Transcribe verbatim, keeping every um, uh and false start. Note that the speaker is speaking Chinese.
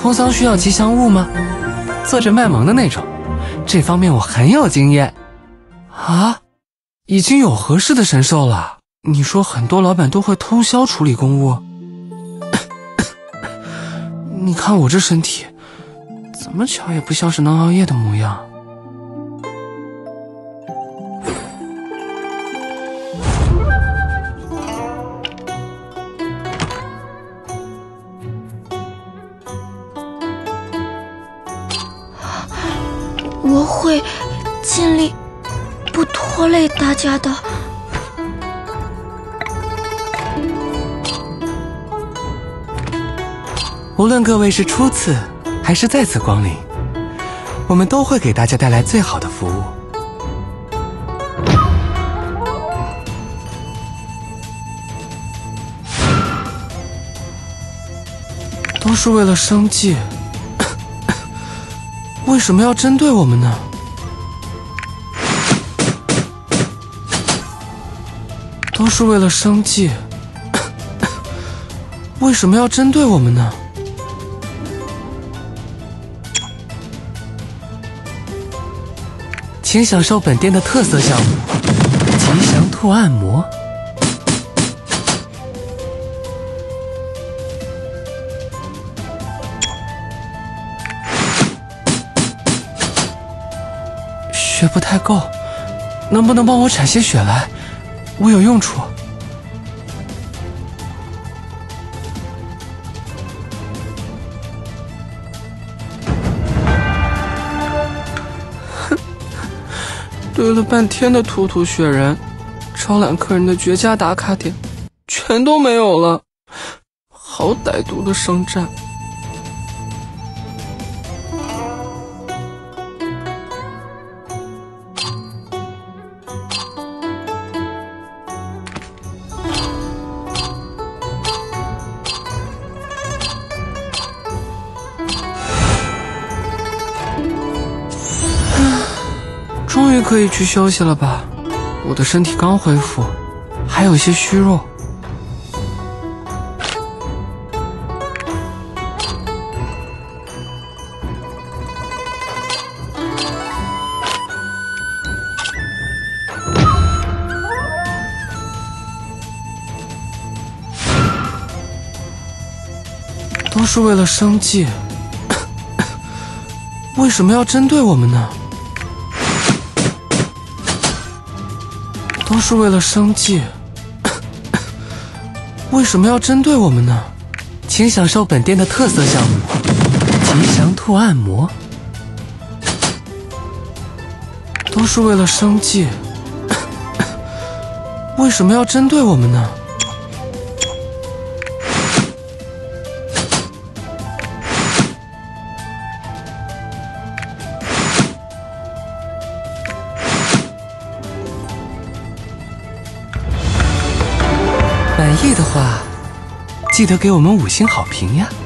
空桑需要吉祥物吗？做着卖萌的那种，这方面我很有经验。啊，已经有合适的神兽了。你说很多老板都会通宵处理公务，你看我这身体，怎么瞧也不像是能熬夜的模样。 我会尽力不拖累大家的。 无论各位是初次还是再次光临，我们都会给大家带来最好的服务。都是为了生计，为什么要针对我们呢？都是为了生计，为什么要针对我们呢？请享受本店的特色项目——吉祥兔按摩。血不太够，能不能帮我产些血来？我有用处。堆了半天的兔兔雪人，招揽客人的绝佳打卡点，全都没有了。好歹毒的商战！终于可以去休息了吧？我的身体刚恢复，还有些虚弱。都是为了生计，为什么要针对我们呢？都是为了生计，为什么要针对我们呢？请享受本店的特色项目——吉祥兔按摩。都是为了生计，为什么要针对我们呢？满意的话，记得给我们五星好评呀！